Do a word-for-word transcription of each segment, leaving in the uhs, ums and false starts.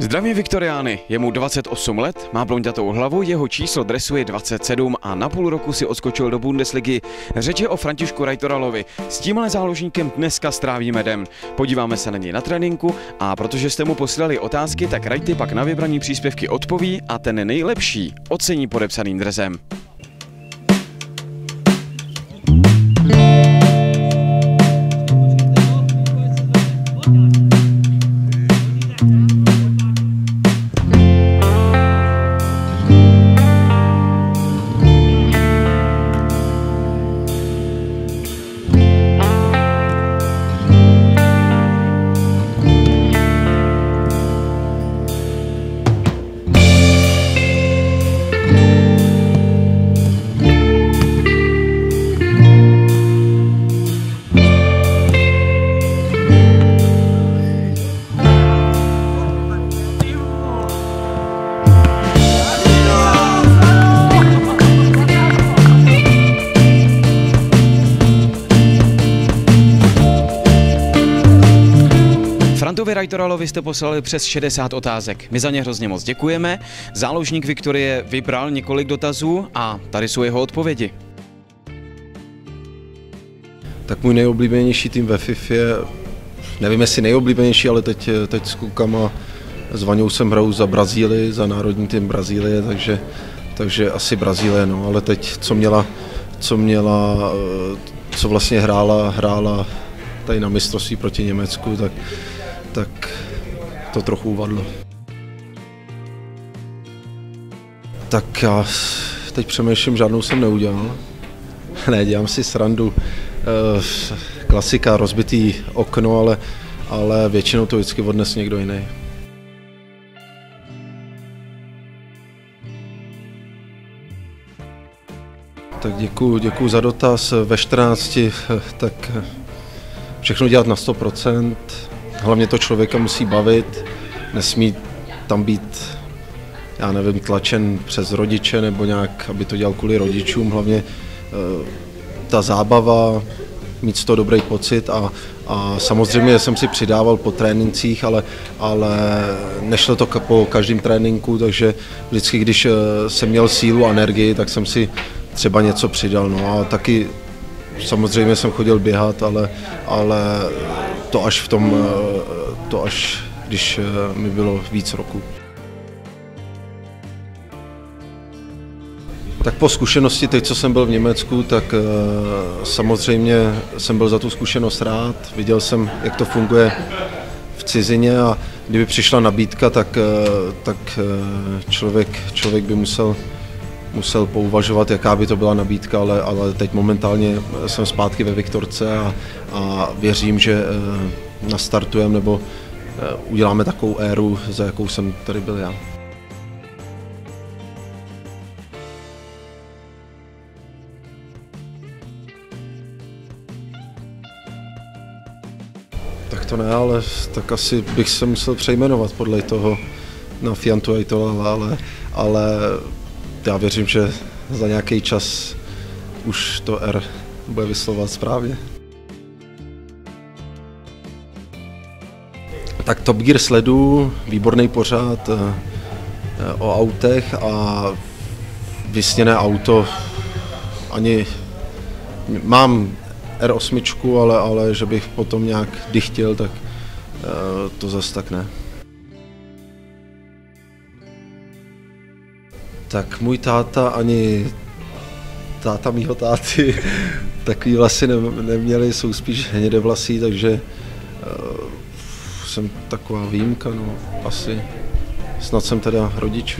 Zdravím Viktoriány, je mu dvacet osm let, má blonďatou hlavu, jeho číslo dresu je dvacet sedm a na půl roku si odskočil do Bundesligy. Řeč je o Františku Reitoralovi. S tímhle záložníkem dneska strávíme den. Podíváme se na něj na tréninku a protože jste mu posílali otázky, tak Reity pak na vybraný příspěvky odpoví a ten nejlepší ocení podepsaným dresem. Frantovi Reitoralovi jste poslali přes šedesát otázek. My za ně hrozně moc děkujeme. Záložník Viktorie vybral několik dotazů a tady jsou jeho odpovědi. Tak můj nejoblíbenější tým ve FIFA je, nevím jestli nejoblíbenější, ale teď, teď s klukama s Vaňou jsem hraju za Brazílii, za národní tým Brazílie, takže, takže asi Brazílie, no, ale teď co měla, co měla, co vlastně hrála, hrála tady na mistrovství proti Německu, tak tak to trochu uvadlo. Tak já teď přemýšlím, žádnou jsem neudělal. Ne, dělám si srandu. Klasika, rozbitý okno, ale, ale většinou to vždycky odnes někdo jiný. Tak děkuju, děkuju za dotaz. Ve čtrnácti tak všechno dělat na sto procent. Hlavně to člověka musí bavit, nesmí tam být, já nevím, tlačen přes rodiče nebo nějak, aby to dělal kvůli rodičům. Hlavně ta zábava, mít z toho dobrý pocit a, a samozřejmě jsem si přidával po trénincích, ale, ale nešlo to po každém tréninku, takže vždycky, když jsem měl sílu a energii, tak jsem si třeba něco přidal. No a taky samozřejmě jsem chodil běhat, ale, ale to až v tom, to až když mi bylo víc roku. Tak po zkušenosti, teď co jsem byl v Německu, tak samozřejmě jsem byl za tu zkušenost rád. Viděl jsem, jak to funguje v cizině a kdyby přišla nabídka, tak, tak člověk, člověk by musel musel pouvažovat, jaká by to byla nabídka, ale, ale teď momentálně jsem zpátky ve Viktorce a, a věřím, že e, nastartujeme nebo e, uděláme takovou éru, za jakou jsem tady byl já. Tak to ne, ale tak asi bych se musel přejmenovat podle toho na Fiantu Reitorala, ale, ale já věřím, že za nějaký čas už to R bude vyslovovat správně. Tak Top Gear sleduju, výborný pořád o autech a vysněné auto ani mám R osm, ale, ale že bych potom nějak dychtil, tak to zase tak ne. Tak můj táta ani táta mýho táty takový vlasy ne, neměli, jsou spíš hnědevlasí, takže uh, jsem taková výjimka, no asi. Snad jsem teda rodičů.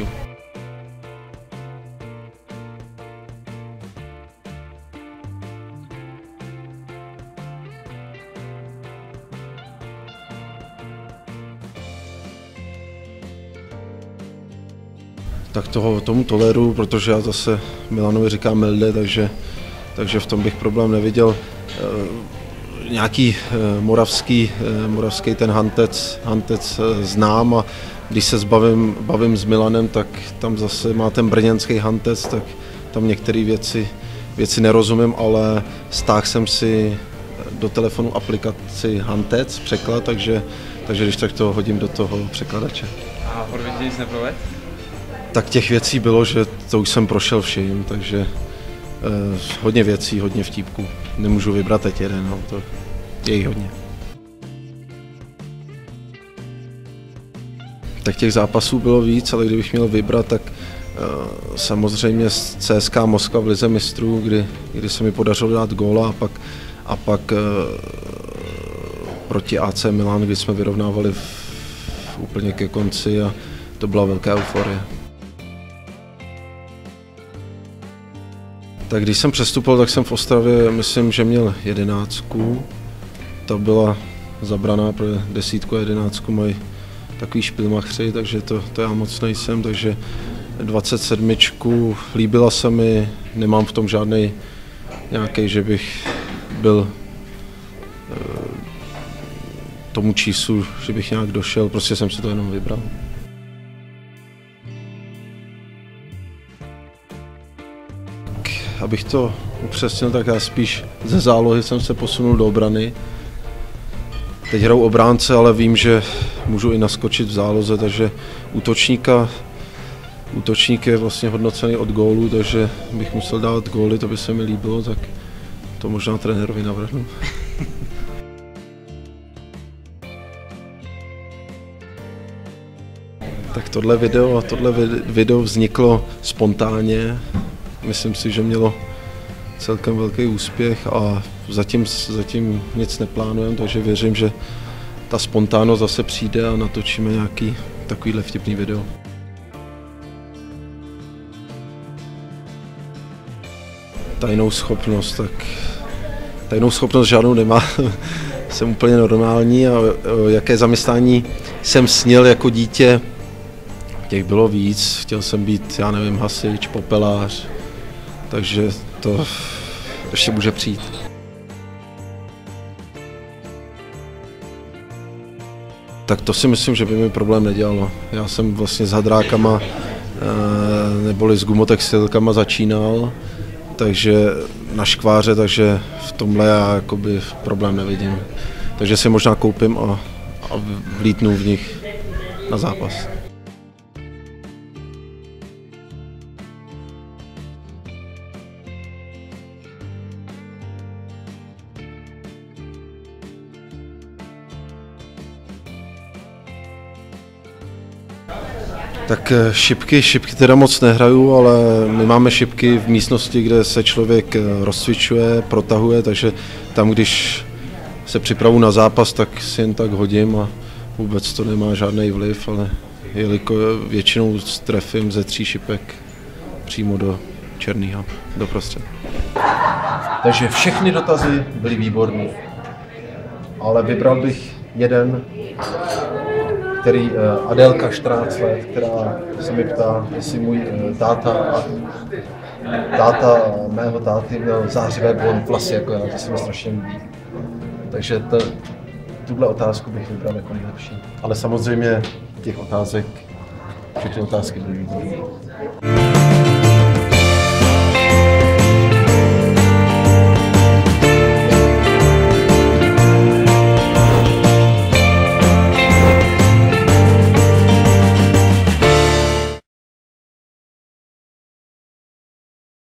Tak toho, tomu toleruju, protože já zase Milanovi říkám Milde, takže, takže v tom bych problém neviděl. E, nějaký e, moravský, e, moravský ten hantec, hantec e, znám a když se zbavím, bavím s Milanem, tak tam zase má ten brněnský hantec, tak tam některé věci, věci nerozumím, ale stáhl jsem si do telefonu aplikaci Hantec, překlad, takže, takže když tak to hodím do toho překladače. A v Horvitě nic neproved? Tak těch věcí bylo, že to už jsem prošel vším, takže eh, hodně věcí, hodně vtípků. Nemůžu vybrat teď jeden, no, to je jich hodně. Tak těch zápasů bylo víc, ale kdybych měl vybrat, tak uh, samozřejmě z C S K A Moskva v lize mistrů, kdy, kdy se mi podařilo dát góla a pak, a pak uh, proti A C Milan, kdy jsme vyrovnávali v, v úplně ke konci a to byla velká euforie. Tak když jsem přestupoval, tak jsem v Ostravě, myslím, že měl jedenáctku. Ta byla zabraná, protože desítku a jedenáctku mají takový špilmachři, takže to, to já moc nejsem, takže dvacet sedm líbila se mi, nemám v tom žádný nějaký, že bych byl e, tomu číslu, že bych nějak došel, prostě jsem si to jenom vybral. Abych to upřesnil, tak já spíš ze zálohy jsem se posunul do obrany. Teď hraju obránce, ale vím, že můžu i naskočit v záloze, takže útočníka, útočník je vlastně hodnocený od gólu, takže bych musel dávat góly, to by se mi líbilo, tak to možná trenérovi navrhnu. Tak tohle video, tohle video vzniklo spontánně. Myslím si, že mělo celkem velký úspěch a zatím, zatím nic neplánujeme, takže věřím, že ta spontánnost zase přijde a natočíme nějaký takovýhle vtipný video. Tajnou schopnost, tak tajnou schopnost žádnou nemá. Jsem úplně normální a jaké zaměstnání jsem snil jako dítě, těch bylo víc. Chtěl jsem být, já nevím, hasič, popelář, takže to ještě může přijít. Tak to si myslím, že by mi problém nedělalo. Já jsem vlastně s hadrákama neboli s gumotextilkama začínal, takže na škváře, takže v tomhle já jakoby problém nevidím. Takže si možná koupím a, a vlítnu v nich na zápas. Tak šipky, šipky teda moc nehraju, ale my máme šipky v místnosti, kde se člověk rozcvičuje, protahuje, takže tam, když se připravu na zápas, tak si jen tak hodím a vůbec to nemá žádný vliv, ale jelikož většinou trefím ze tří šipek přímo do černého, doprostřed. Takže všechny dotazy byly výborné, ale vybral bych jeden, který Adélka čtrnáct let, která se mi ptá, jestli můj táta, táta mého táty měl zářivé blond vlasy jako já, to se mi strašně líbí. Takže to, tuhle otázku bych vybral jako nejlepší. Ale samozřejmě těch otázek, všechny otázky byly výborné.